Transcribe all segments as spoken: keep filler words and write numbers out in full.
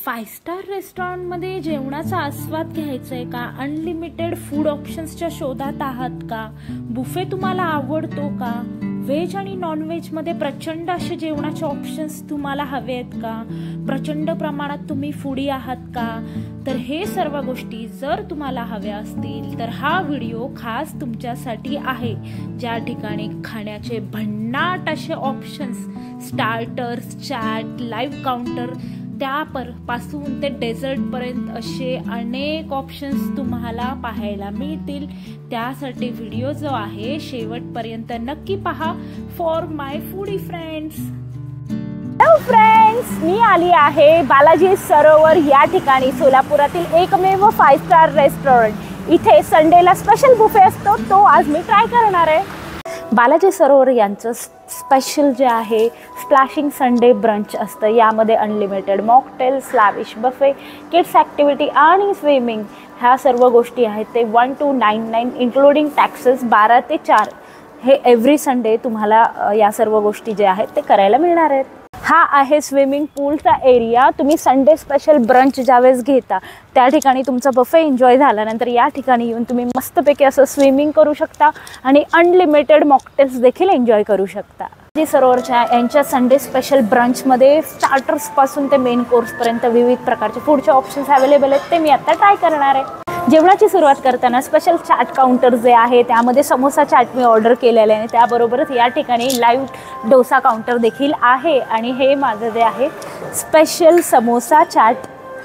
Five star रेस्टॉरंटमध्ये जेवणाचा आस्वाद घ्यायचा आहे का? अनलिमिटेड फूड ऑप्शन्सच्या शोधात आहात का? बुफे तुम्हाला आवडतो का? व्हेज आणि नॉन व्हेजमध्ये प्रचंड असे जेवणाचे ऑप्शन्स तुम्हाला हवे आहेत का? प्रचंड प्रमाणात तुम्ही फूडी आहात का? तर हे सर्व गोष्टी जर तुम्हाला हव्या असतील तर हा व्हिडिओ खास तुमच्यासाठी आहे, ज्या ठिकाणी खाण्याचे भन्नाट असे options, starters, chaat, live counter त्यापर पासून ते डेझर्ट पर्यंत असे अनेक ऑप्शन्स तुम्हाला पाहायला मिळतील। त्यासाठी व्हिडिओ जो आहे शेवटपर्यंत नक्की पहा for my foodie friends. Hello friends, मी आली आहे बालाजी सरोवर या ठिकाणी, सोलापुरातील एकमेव फाइव स्टार रेस्टॉरंट। इथे संडेला स्पेशल बुफे असतो, तो आज मी ट्राय करणार आहे। बालाजी सरोवर यांचं स्पेशल जे आहे स्प्लॅशिंग संडे ब्रंच असतं। यामध्ये unlimited mocktail, lavish buffet, kids activity आणि स्विमिंग ह्या सर्व गोष्टी आहेत। ते one two nine nine including taxes, बारा ते चार हे एव्हरी संडे तुम्हाला या सर्व गोष्टी जे आहेत ते करायला मिळणार आहेत। हा आहे स्विमिंग पूलचा एरिया। तुम्ही संडे स्पेशल ब्रंच ज्यावेळेस घेता त्या ठिकाणी तुमचा बफे एन्जॉय झाल्यानंतर या ठिकाणी येऊन तुम्ही मस्तपैकी असं स्विमिंग करू शकता आणि अनलिमिटेड मॉकटेल्स देखील एन्जॉय करू शकता। जी सरोवरच्या यांच्या संडे स्पेशल ब्रंचमध्ये स्टार्टर्सपासून ते मेन कोर्सपर्यंत विविध प्रकारचे फूडचे ऑप्शन्स अवेलेबल आहेत, ते मी आता ट्राय करणार आहे। जेवणाची सुरुवात करताना स्पेशल चॅट काउंटर जे आहे त्यामध्ये समोसा चॅट मी ऑर्डर केलेला आहे, त्याबरोबरच या ठिकाणी लाईव्ह डोसा काउंटर देखील आहे आणि हे माझं जे आहे स्पेशल समोसा चॅट।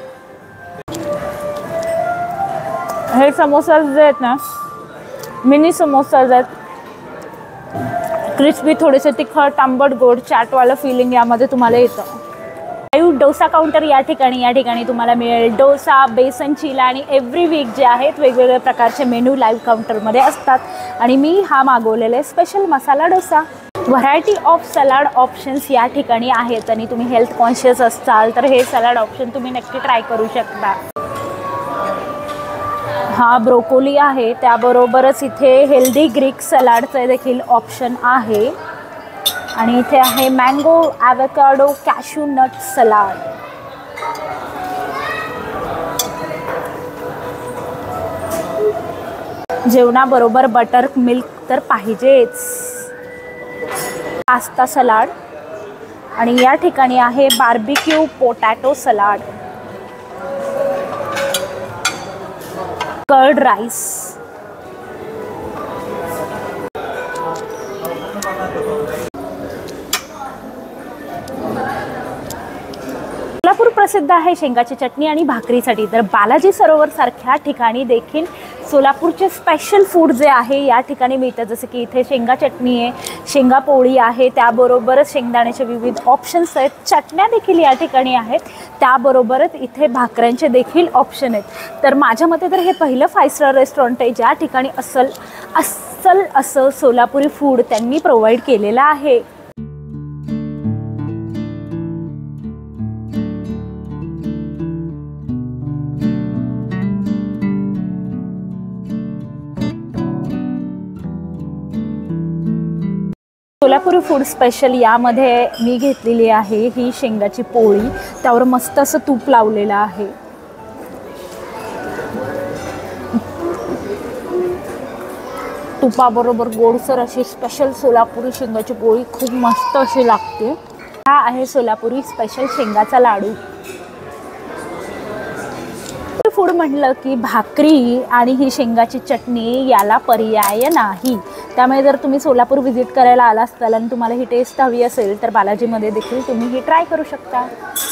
हे समोसा जे आहेत ना, मिनी समोसा आहेत, क्रिस्पी, थोडेसे तिखट, आंबट, गोड, चॅटवालं फिलिंग यामध्ये तुम्हाला येतं। लाईव्ह डोसा काउंटर या ठिकाणी या ठिकाणी तुम्हाला मिळेल डोसा, बेसन चिला आणि एव्हरी वीक जे आहेत वेगवेगळ्या प्रकारचे मेनू लाईव्ह काउंटरमध्ये असतात आणि मी हा मागवलेला आहे special masala dosa. Variety of salad options या ठिकाणी आहेत आणि तुम्ही हेल्थ कॉन्शियस असाल तर हे सलाड ऑप्शन तुम्ही नक्की ट्राय करू शकता। हा ब्रोकोली आहे, त्याबरोबरच इथे हेल्दी ग्रीक सलाडचे देखील ऑप्शन आहे आणि इथे आहे mango, avocado, cashew nut salad. जेवणाबरोबर बटर मिल्क तर पाहिजेच। पास्ता सलाड आणि या ठिकाणी आहे barbecue potato salad, curd rice, Solapur प्रसिद्ध आहे शेंगाची चटणी आणि भाकरीसाठी, तर बालाजी सरोवर सारख्या ठिकाणी देखील सोलापूरचे स्पेशल फूड जे आहे या ठिकाणी मिळतं। जसं की इथे शेंगा चटणी आहे, शेंगा पोळी आहे, त्याबरोबरच शेंगदाण्याचे विविध ऑप्शन्स आहेत, चटण्या देखील या ठिकाणी आहेत, त्याबरोबरच इथे भाकऱ्यांचे देखील ऑप्शन आहेत। तर माझ्या मते तर हे पहिलं फाइव स्टार रेस्टॉरंट आहे ज्या ठिकाणी अस्सल अस्सल असं सोलापुरी फूड त्यांनी प्रोव्हाइड केलेलं आहे। सोलापुरी फूड स्पेशल यामध्ये मी घेतलेली आहे ही शेंगाची पोळी, त्यावर मस्त असं तूप लावलेलं आहे। तुपाबरोबर गोडसर अशी स्पेशल सोलापुरी शेंगाची पोळी खूप मस्त अशी लागते। हा आहे सोलापुरी स्पेशल शेंगाचा लाडू। फूड म्हटलं की भाकरी आणि ही शेंगाची चटणी याला पर्याय नाही, त्यामुळे जर तुम्ही सोलापूर व्हिजिट करायला आला असाल आणि तुम्हाला ही टेस्ट हवी असेल तर बालाजीमध्ये देखील तुम्ही ही ट्राय करू शकता।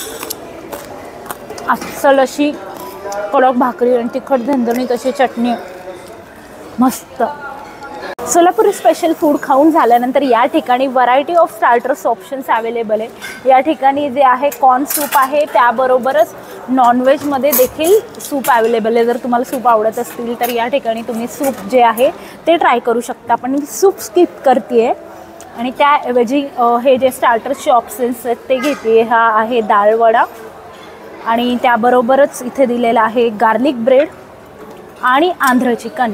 अस्सल अशी कडक भाकरी आणि तिखट झणझणीत अशी चटणी, मस्त। सोलापुरी स्पेशल फूड खाऊन झाल्यानंतर या ठिकाणी variety of starters options available आहे। या ठिकाणी जे आहे कॉर्न सूप आहे, त्याबरोबरच नॉनव्हेजमध्ये देखील सूप अवेलेबल आहे। जर तुम्हाला सूप आवडत असतील तर या ठिकाणी तुम्ही सूप जे आहे ते ट्राय करू शकता, पण मी सूप स्किप करते आहे आणि त्याऐवजी हे जे स्टार्टर्सचे ऑप्शन्स आहेत ते घेते। हा आहे डाळ वडा आणि त्याबरोबरच इथे दिलेला आहे गार्लिक ब्रेड आणि आंध्र चिकन।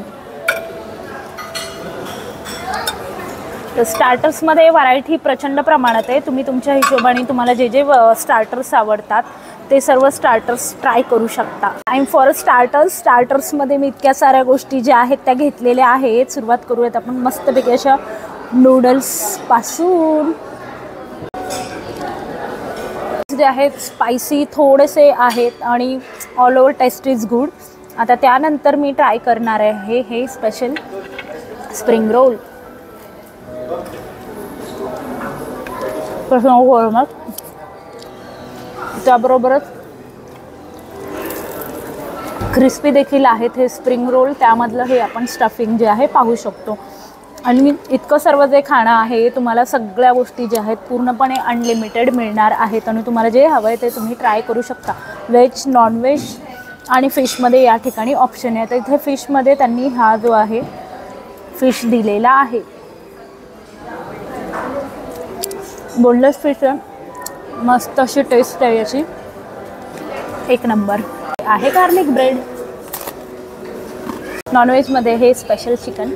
स्टार्टर्समध्ये व्हरायटी प्रचंड प्रमाणात आहे। तुम्ही तुमच्या हिशोबाने तुम्हाला जे जे स्टार्टर्स आवडतात ते सर्व स्टार्टर्स ट्राय करू शकता. Time for starters. स्टार्टर्समध्ये मी इतक्या साऱ्या गोष्टी ज्या आहेत त्या घेतलेल्या आहेत. सुरुवात करूयात आपण मस्तपैकी अशा नूडल्सपासून. जे आहेत स्पायसी थोडेसे आहेत आणि all over taste is good. आता त्यानंतर मी ट्राय करणार आहे हे स्पेशल स्प्रिंग रोल. मग त्याबरोबरच क्रिस्पी देखील आहेत हे स्प्रिंग रोल. त्यामधलं हे आपण स्टफिंग जे आहे पाहू शकतो. आणि इतकं सर्व जे खाणं आहे तुम्हाला सगळ्या गोष्टी ज्या आहेत पूर्णपणे अनलिमिटेड मिळणार आहेत आणि तुम्हाला जे हवं आहे ते तुम्ही ट्राय करू शकता. व्हेज, नॉनव्हेज आणि फिशमध्ये या ठिकाणी ऑप्शन आहे. तर इथे फिशमध्ये त्यांनी हा जो आहे फिश दिलेला आहे. बोनलेस फिश आहे. मस्त अशी टेस्ट आहे याची, एक नंबर आहे. Garlic bread. नॉनव्हेजमध्ये हे स्पेशल चिकन.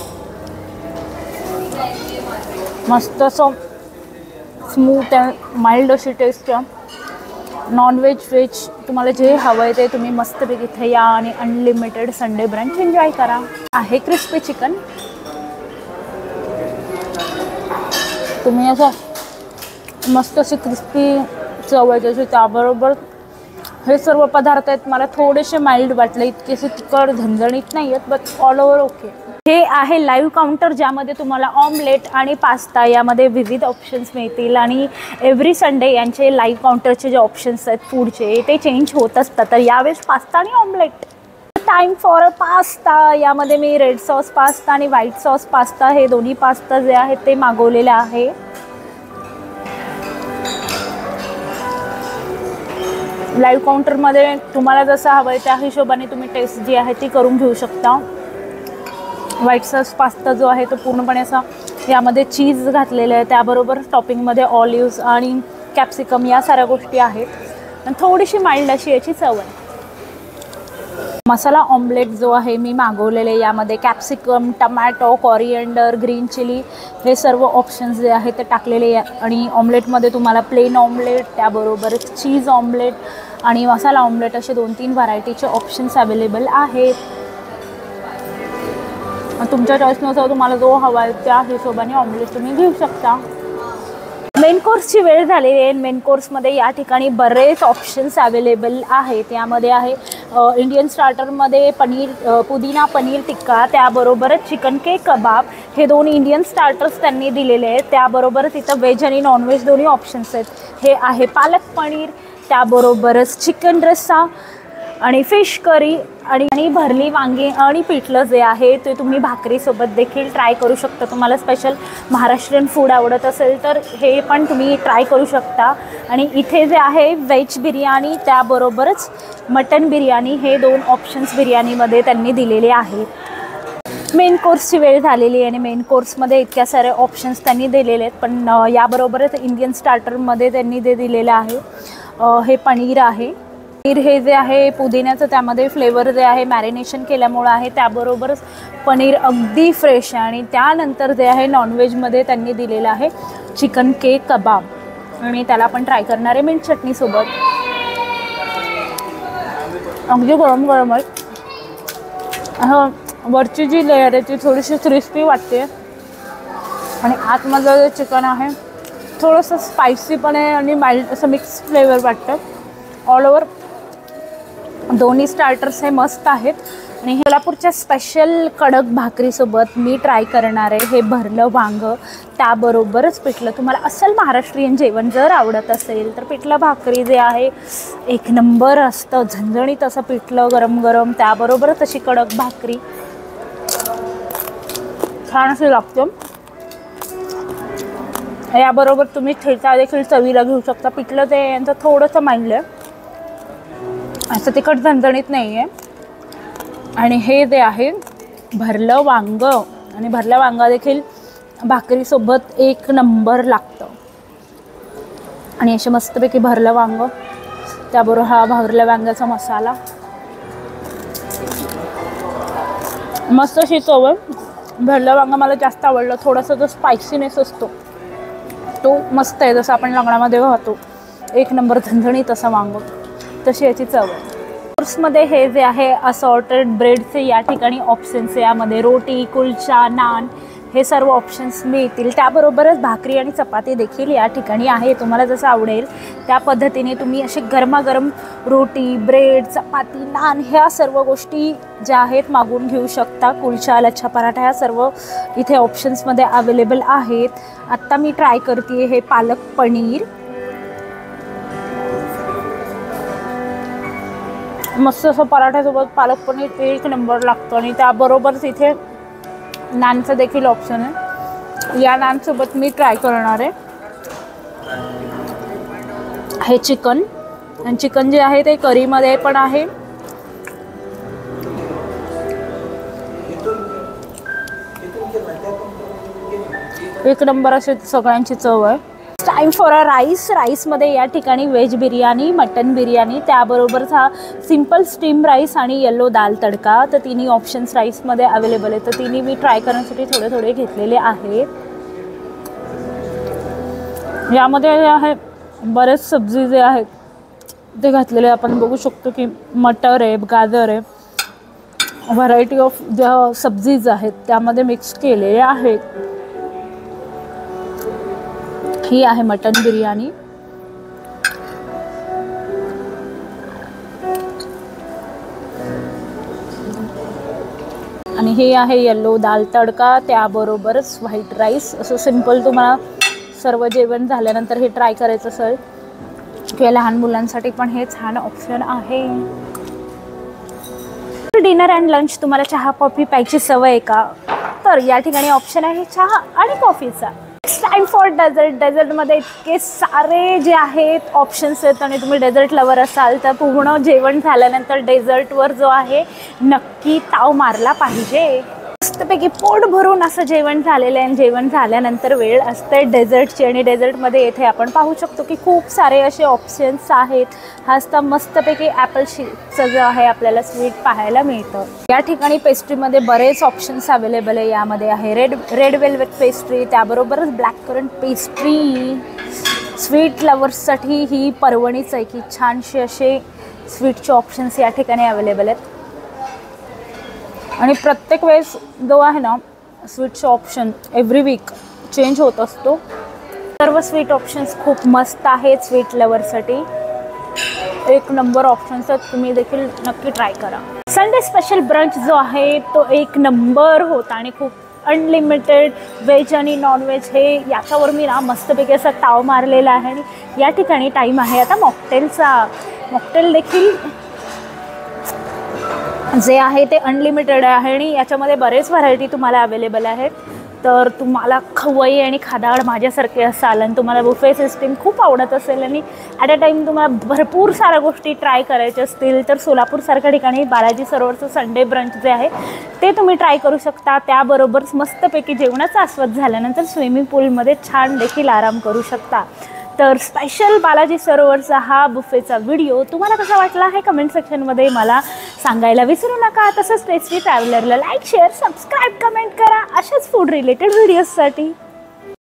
मस्त असं स्मूथ आहे, माइल्ड अशी टेस्ट आहे. नॉनव्हेज, व्हेज तुम्हाला जे हवं आहे ते तुम्ही मस्तपैकी इथे या आणि अनलिमिटेड संडे ब्रंच एन्जॉय करा. आहे क्रिस्पी चिकन. तुम्ही असं मस्त अशी क्रिस्पी चव आहे त्याची. त्याबरोबर हे सर्व पदार्थ आहेत मला थोडेसे माइल्ड वाटले, इतकेसे तिखट झणझणीत नाही आहेत, बट ऑल ओव्हर ओके. हे आहे लाईव्ह काउंटर ज्यामध्ये तुम्हाला ऑमलेट आणि पास्ता यामध्ये विविध ऑप्शन्स मिळतील. आणि एव्हरी संडे यांचे लाईव्ह काउंटरचे जे ऑप्शन्स आहेत फूडचे ते चेंज होत असतात. तर यावेळेस पास्ता आणि ऑमलेट. Time for pasta. यामध्ये मी रेड सॉस पास्ता आणि व्हाईट सॉस पास्ता हे दोन्ही पास्ता जे आहेत ते मागवलेले आहे. लाईव्ह काउंटरमध्ये तुम्हाला जसं हवं आहे त्या हिशोबाने तुम्ही टेस्ट जी आहे ती करून घेऊ शकता. व्हाईट सॉस पास्ता जो आहे तो पूर्णपणे असा यामध्ये चीज घातलेलं आहे. त्याबरोबर टॉपिंगमध्ये ऑलिव्हज आणि कॅप्सिकम या साऱ्या गोष्टी आहेत आणि थोडीशी माइल्ड अशी याची चव आहे. मसाला ऑमलेट जो आहे मी मागवलेले, यामध्ये capsicum, tomato, coriander, green chilli हे सर्व ऑप्शन्स जे आहेत ते टाकलेले. आणि ऑमलेटमध्ये तुम्हाला प्लेन ऑमलेट, त्याबरोबर चीज ऑमलेट आणि मसाला ऑमलेट असे दोन तीन व्हरायटीचे ऑप्शन्स अवेलेबल आहेत. तुमच्या चॉईसनुसार तुम्हाला जो हवा आहे त्या हिशोबाने ऑमलेट तुम्ही घेऊ शकता. मेन कोर्सची वेळ झालेली आहे. मेन कोर्समध्ये या ठिकाणी बरेच ऑप्शन्स अवेलेबल आहेत. यामध्ये आहे इंडियन स्टार्टरमध्ये पनीर पुदिना पनीर टिक्का, त्याबरोबरच चिकन के कबाब हे दोन इंडियन स्टार्टर्स त्यांनी दिलेले आहेत. त्याबरोबरच इथं व्हेज आणि नॉनव्हेज दोन्ही ऑप्शन्स आहेत. हे आहे पालक पनीर, त्याबरोबरच चिकन रस्सा आणि फिश करी आणि आणि भरली वांगी आणि पिठलं जे आहे ते तुम्ही भाकरीसोबत देखील ट्राय करू शकता. तुम्हाला स्पेशल महाराष्ट्रीयन फूड आवडत असेल तर हे पण तुम्ही ट्राय करू शकता. आणि इथे जे आहे व्हेज बिर्याणी त्याबरोबरच मटन बिर्याणी हे दोन ऑप्शन्स बिर्याणीमध्ये त्यांनी दिलेले आहेत. मेन कोर्सची वेळ झालेली आहे आणि मेन कोर्समध्ये इतक्या सारे ऑप्शन्स त्यांनी दिलेले आहेत. पण याबरोबरच इंडियन स्टार्टरमध्ये त्यांनी जे दिलेलं आहे हे पनीर आहे. पनीर हे जे आहे पुदिन्याचं त्यामध्ये फ्लेवर जे आहे मॅरिनेशन केल्यामुळं आहे. त्याबरोबरच पनीर अगदी फ्रेश आहे. आणि त्यानंतर जे आहे नॉनव्हेजमध्ये त्यांनी दिलेलं आहे चिकन के कबाब आणि त्याला आपण ट्राय करणार आहे मिंट चटणीसोबत. अगदी गरम गरम आहे. वरची जी लेअर आहे ती थोडीशी क्रिस्पी वाटते आणि आतमधलं जे चिकन आहे थोडंसं स्पायसी पण आहे आणि माइल्ड असं मिक्स फ्लेवर वाटतं. ऑल ओव्हर दोन्ही स्टार्टर्स हे मस्त आहेत. आणि सोलापूरच्या स्पेशल कडक भाकरीसोबत मी ट्राय करणार आहे हे भरलं वांगं, त्याबरोबरच पिठलं. तुम्हाला असल महाराष्ट्रीयन जेवण जर आवडत असेल तर पिठलं भाकरी जे आहे एक नंबर असतं. झणझणीत असं पिठलं गरम गरम, त्याबरोबरच अशी कडक भाकरी छान असे लागतं. याबरोबर तुम्ही ठेचा देखील चवीला घेऊ शकता. पिठलं ते यांचं थोडंसं माइल्ड आहे, असं तिखट झणझणीत नाही आहे. आणि हे जे आहे भरलं वांगं आणि भरल्या वांगा देखील भाकरीसोबत एक नंबर लागतं. आणि असे मस्तपैकी भरलं वांगं, त्याबरोबर हा भरल्या वांग्याचा मसाला मस्त अशी चव आहे. भरलं वांगं मला जास्त आवडलं. थोडासा जो स्पायसीनेस असतो तो मस्त आहे, जसं आपण लग्नामध्ये खातो. एक नंबर झणझणीत असं वांगं. तशी याची चव आहे. कोर्समध्ये हे जे आहे असॉर्टेड ब्रेडचे या ठिकाणी ऑप्शन्स आहे. यामध्ये रोटी, कुलचा, नान हे सर्व ऑप्शन्स मिळतील. त्याबरोबरच भाकरी आणि चपाती देखील या ठिकाणी आहे. तुम्हाला जसं आवडेल त्या पद्धतीने तुम्ही असे गरमागरम रोटी, ब्रेड, चपाती, नान ह्या सर्व गोष्टी ज्या आहेत मागून घेऊ शकता. कुलचा, लच्छा पराठा ह्या सर्व इथे ऑप्शन्समध्ये अवेलेबल आहेत. आत्ता मी ट्राय करते हे पालक पनीर. मस्त असं पराठ्यासोबत पालक पनीर एक नंबर लागतं. आणि त्याबरोबरच इथे नानचं देखील ऑप्शन आहे. या नानसोबत मी ट्राय करणार आहे हे चिकन. आणि चिकन जे आहे ते करीमध्ये पण आहे. एक नंबर असे सगळ्यांची चव आहे. Time for a rice. राईसमध्ये या ठिकाणी व्हेज बिर्याणी, मटन बिर्याणी, त्याबरोबरच हा सिम्पल स्टीम राईस आणि येलो दाल तडका. तर तिन्ही ऑप्शन्स राईसमध्ये अवेलेबल आहेत. तर तिन्ही मी ट्राय करण्यासाठी थोडे थोडे घेतलेले आहेत. यामध्ये आहे बरेच सब्जी जे आहेत ते घातलेले आपण बघू शकतो की मटर आहे, गाजर आहे, व्हरायटी ऑफ ज्या सब्जीज आहेत त्यामध्ये मिक्स केलेले आहेत. ही आहे मटन बिर्याणी. आणि हे आहे येलो दाल तडका, त्याबरोबरच व्हाईट राईस. असं सिंपल तुम्हाला सर्व जेवण झाल्यानंतर हे ट्राय करायचं असेल किंवा लहान मुलांसाठी पण हे छान ऑप्शन आहे. डिनर अँड लंच तुम्हाला चहा कॉफी प्यायची सवय आहे का? तर या ठिकाणी ऑप्शन आहे चहा आणि कॉफीचा. Time for dessert. डेझर्टमध्ये इतके सारे जे आहेत ऑप्शन्स आहेत. आणि तुम्ही डेझर्ट लवर असाल तर पूर्ण जेवण झाल्यानंतर डेझर्टवर जो आहे नक्की ताव मारला पाहिजे. मस्तपैकी पोट भरून असं जेवण झालेलं आहे. जेवण झाल्यानंतर वेळ असते डेझर्टची. आणि डेझर्टमध्ये येथे आपण पाहू शकतो की खूप सारे असे ऑप्शन्स आहेत. हा असता मस्तपैकी ॲपल शेकचं जो आहे आपल्याला स्वीट पाहायला मिळतं. या ठिकाणी पेस्ट्रीमध्ये बरेच ऑप्शन्स अवेलेबल आहे. यामध्ये आहे रेड रेड वेल्वेट पेस्ट्री, त्याबरोबरच ब्लॅक करंट पेस्ट्री. स्वीट लवर्ससाठी ही पर्वणीच आहे की छानसे असे स्वीटचे ऑप्शन्स या ठिकाणी अवेलेबल आहेत. आणि प्रत्येक वेळेस जो आहे ना स्वीटचे ऑप्शन एव्हरी वीक चेंज होत असतो. सर्व स्वीट ऑप्शन्स खूप मस्त आहेत. स्वीट लवरसाठी एक नंबर ऑप्शन्स आहेत. तुम्ही देखील नक्की ट्राय करा. संडे स्पेशल ब्रंच जो आहे तो एक नंबर होता. आणि खूप अनलिमिटेड व्हेज आणि नॉनव्हेज हे याच्यावर मी ना मस्तपैकी असा ताव मारलेला आहे. आणि या ठिकाणी टाईम आहे आता मॉकटेलचा. मॉकटेल देखील जे आहे ते अनलिमिटेड आहे. आणि याच्यामध्ये बरेच व्हरायटी तुम्हाला अवेलेबल आहेत. तर तुम्हाला खवय्ये आणि खादाड माझ्यासारखे असाल आणि तुम्हाला बुफे सिस्टीम खूप आवडत असेल आणि ॲट अ टाईम तुम्हाला भरपूर साऱ्या गोष्टी ट्राय करायच्या असतील तर सोलापूरसारख्या ठिकाणी बालाजी सरोवरचं संडे ब्रंच जे आहे ते तुम्ही ट्राय करू शकता. त्याबरोबरच मस्तपैकी जेवणाचा आस्वाद झाल्यानंतर स्विमिंग पूलमध्ये छान देखील आराम करू शकता. तर स्पेशल बालाजी सरोवरचा हा बुफेचा व्हिडिओ तुम्हाला कसा वाटला हे कमेंट सेक्शनमध्ये मला सांगायला विसरू नका. तसंच टेस्टी ट्रॅव्हलरला लाईक, शेअर, सबस्क्राईब, कमेंट करा अशाच फूड रिलेटेड व्हिडिओजसाठी.